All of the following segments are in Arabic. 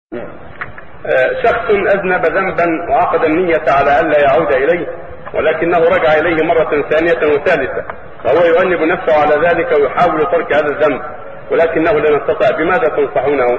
شخص أذنب ذنبا وعقد النية على ألا يعود إليه، ولكنه رجع إليه مرة ثانية وثالثة، فهو يؤنب نفسه على ذلك ويحاول ترك هذا الذنب ولكنه لم يستطع. بماذا تنصحونه؟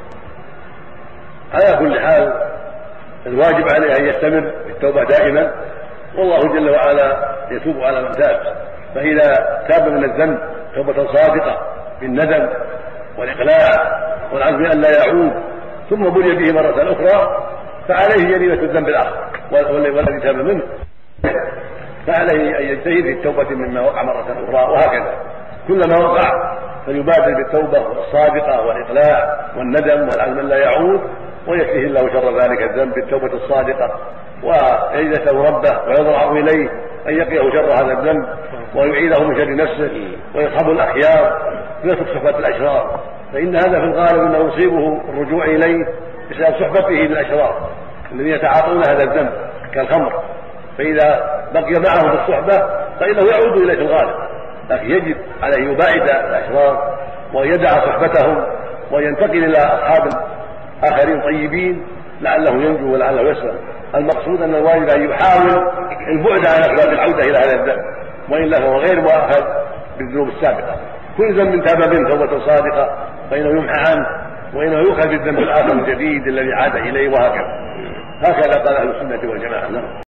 على كل حال الواجب عليه أن يستمر في التوبة دائما، والله جل وعلا يتوب على من تاب. فإذا تاب من الذنب توبة صادقة بالندم والإقلاع والعزم أن لا يعود ثم بلي به مرة أخرى فعليه جريمة الذنب الآخر والذي تاب منه، فعليه أن يجتهد في التوبة مما وقع مرة أخرى، وهكذا كلما وقع فيبادر بالتوبة الصادقة والإقلاع والندم والعزم أن لا يعود، ويكفيه الله شر ذلك الذنب بالتوبة الصادقة، ويجلسه ربه ويضرع إليه أن يقيه شر هذا الذنب ويعيده من شر نفسه ويصحب الأخيار ويترك صحبة الأشرار، فإن هذا في الغالب أنه يصيبه الرجوع إليه بسبب صحبته للأشرار الذين يتعاطون هذا الذنب كالخمر، فإذا بقي معهم في الصحبة فإنه يعود إليه في الغالب، لكن يجب عليه يباعد الأشرار ويدع صحبتهم وينتقل إلى أصحاب آخرين طيبين لعله ينجو ولعله يسلم. المقصود أن الواجب أن يحاول البعد عن أسباب العودة إلى هذا الذنب، وإلا فهو غير مؤاخذ بالذنوب السابقة. كل ذنب تاب منه توبة صادقة فإنه يمحى عنه، وإنه يؤخذ بالذنب الآخر الجديد الذي عاد إليه، وهكذا قال أهل السنة والجماعة.